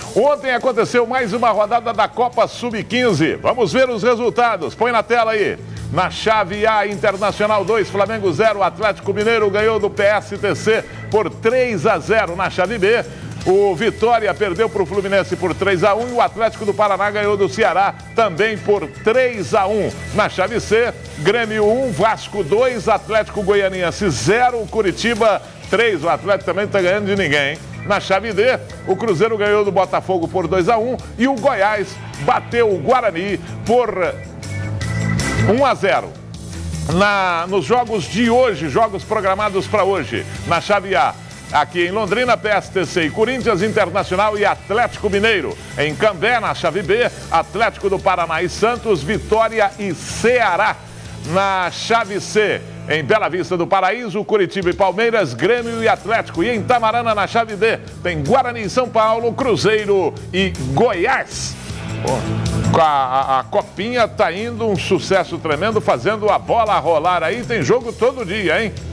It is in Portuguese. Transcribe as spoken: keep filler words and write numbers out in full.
Ontem aconteceu mais uma rodada da Copa sub quinze. Vamos ver os resultados. Põe na tela aí. Na chave A, Internacional dois, Flamengo zero, Atlético Mineiro ganhou do P S T C por três a zero. Na chave B, o Vitória perdeu para o Fluminense por três a um e o Atlético do Paraná ganhou do Ceará também por três a um. Na chave C, Grêmio um, Vasco dois, Atlético Goianiense zero, Curitiba três. O Atlético também não está ganhando de ninguém, hein? Na chave D, o Cruzeiro ganhou do Botafogo por dois a um e o Goiás bateu o Guarani por um a zero. Na, nos jogos de hoje, jogos programados para hoje, na chave A, aqui em Londrina, P S T C e Corinthians, Internacional e Atlético Mineiro. Em Cambé, na chave B, Atlético do Paraná e Santos, Vitória e Ceará. Na chave C, em Bela Vista do Paraíso, Curitiba e Palmeiras, Grêmio e Atlético. E em Tamarana, na chave D, tem Guarani e São Paulo, Cruzeiro e Goiás. A, a, a Copinha tá indo um sucesso tremendo, fazendo a bola rolar aí. Tem jogo todo dia, hein?